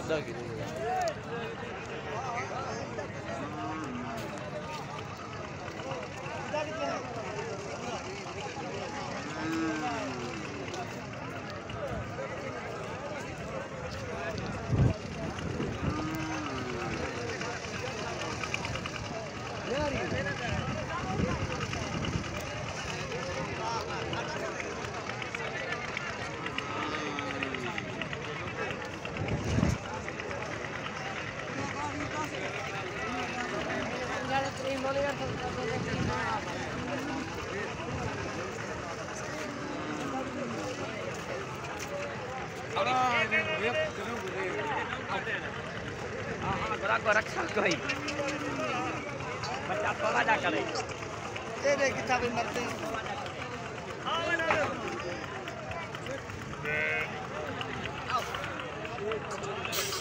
आधा किलो रक्षा कोई बच्चा थोड़ा जा करे दे किताब मरते हैं